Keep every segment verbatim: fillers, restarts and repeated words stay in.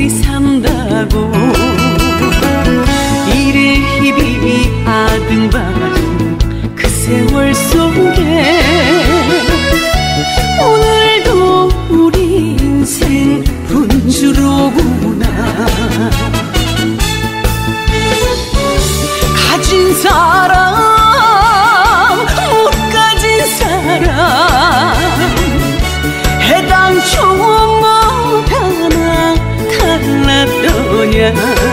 우리 산다고 이래 희비 아등바등 그 세월 속에 오늘도 우리 인생 분주로구나. 가진 사람 못 가진 사람 해당초 못 하나 달랐더냐.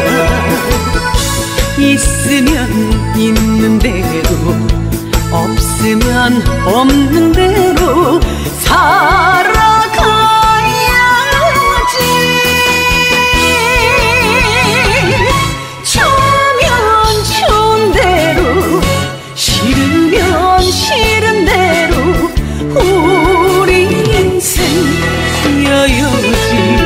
있으면 있는 대로 없으면 없는 대로 살아가야지. 좋으면 좋은 대로 싫으면 싫은 대로 우리 인생 뛰어야지.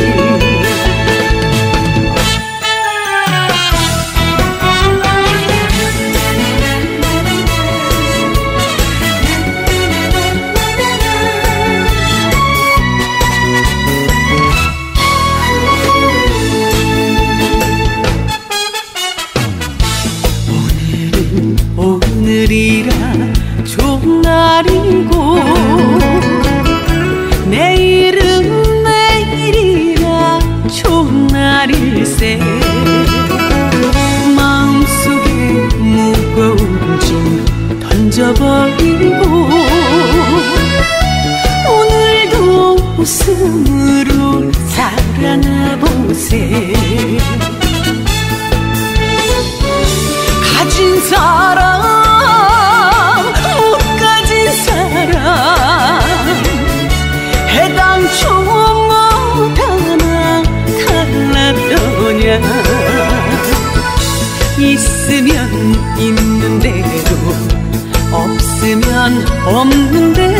오늘이라 좋은 날이고 내일은 내일이라 좋은 날일세. 마음속에 무거운 짐 던져버리고 오늘도 웃음으로 살아나보세. 가진 사람 못 가진 사람 해당초 못 하나 달랐더냐. 있으면 있는 대로 없으면 없는 대로